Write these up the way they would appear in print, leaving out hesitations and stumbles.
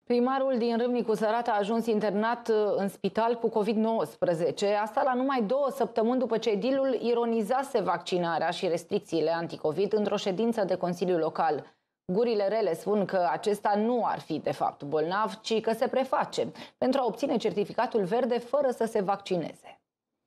Primarul din Râmnicu Sărat a ajuns internat în spital cu COVID-19. Asta la numai 2 săptămâni după ce edilul ironizase vaccinarea și restricțiile anticovid într-o ședință de Consiliu Local. Gurile rele spun că acesta nu ar fi de fapt bolnav, ci că se preface pentru a obține certificatul verde fără să se vaccineze.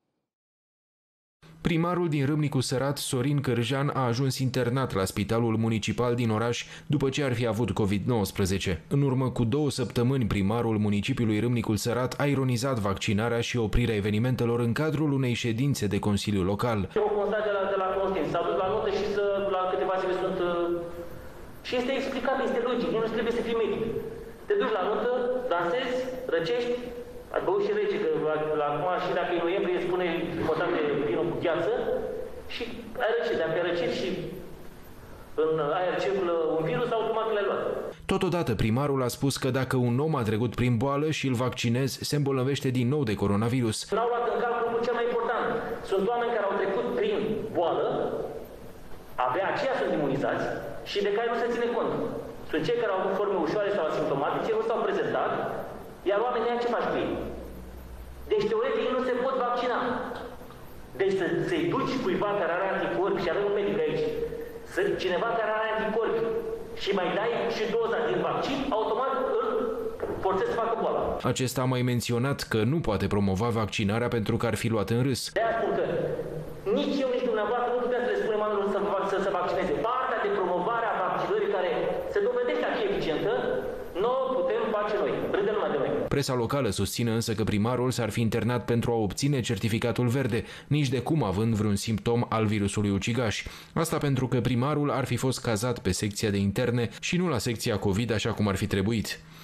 Primarul din Râmnicu Sărat, Sorin Cârjan, a ajuns internat la Spitalul Municipal din oraș după ce ar fi avut COVID-19. În urmă cu 2 săptămâni, primarul municipiului Râmnicul Sărat a ironizat vaccinarea și oprirea evenimentelor în cadrul unei ședințe de Consiliu Local. O constat de la Constantin, s-a dus la notă și la câteva zile sunt... Și este explicabil, este logic, nu trebuie să fii medic. Te duci la notă, dansezi, răcești, ai băut și rece, că acum și dacă e noiembrie îți spune important de vinul cu gheață și ai răcit, dacă ai răcit și în aer circulă un virus, automat l-ai luat. Totodată, primarul a spus că dacă un om a trecut prin boală și îl vaccinezi, se îmbolnăvește din nou de coronavirus. N-au luat în calcul lucrul cel mai important. Sunt oameni care au trecut prin boală, abia aceia sunt imunizați și de care nu se ține cont. Sunt cei care au avut forme ușoare sau asimptomatice, nu s-au prezentat, iar oamenii ăia ce faci cu ei? Deci, teoretic, nu se pot vaccina. Deci să-i duci cuiva care are anticorpi, și avem un medic aici, cineva care are anticorpi și mai dai și doza din vaccin, automat îl forțezi să facă boala. Acesta a mai menționat că nu poate promova vaccinarea pentru că ar fi luat în râs. De-aia spun că nici eu, nici dumneavoastră nu putem să le spunem oamenilor să se vaccineze. Partea de promovare a vaccinării care se dovedește a fi eficientă, nu o putem face noi. Râde lumea de noi. Presa locală susține însă că primarul s-ar fi internat pentru a obține certificatul verde, nici de cum având vreun simptom al virusului ucigaș. Asta pentru că primarul ar fi fost cazat pe secția de interne și nu la secția COVID așa cum ar fi trebuit.